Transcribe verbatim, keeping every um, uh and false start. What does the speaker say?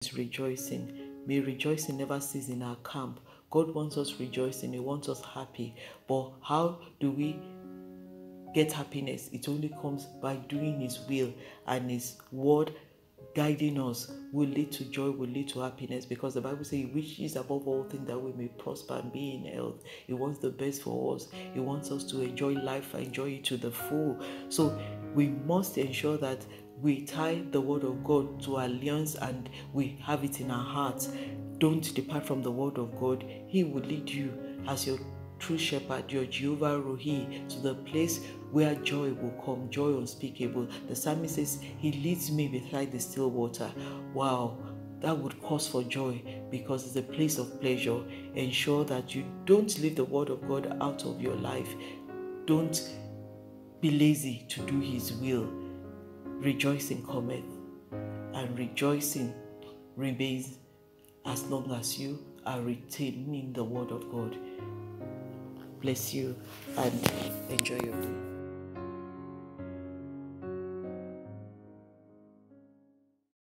rejoicing. May rejoicing never cease in our camp. God wants us rejoicing. He wants us happy. But how do we get happiness? It only comes by doing His will, and His word guiding us will lead to joy, will lead to happiness, because the Bible says He wishes above all things that we may prosper and be in health. He wants the best for us. He wants us to enjoy life, enjoy it to the full. So we must ensure that we tie the word of God to our alliance and we have it in our hearts. Don't depart from the word of God. He will lead you as your true shepherd, your Jehovah Rohi, to the place where joy will come, joy unspeakable. The psalmist says, He leads me beside the still water. Wow, that would cause for joy, because it's a place of pleasure. Ensure that you don't leave the word of God out of your life. Don't be lazy to do His will. Rejoicing cometh, and rejoicing remains as long as you are retaining the word of God. Bless you and enjoy your day.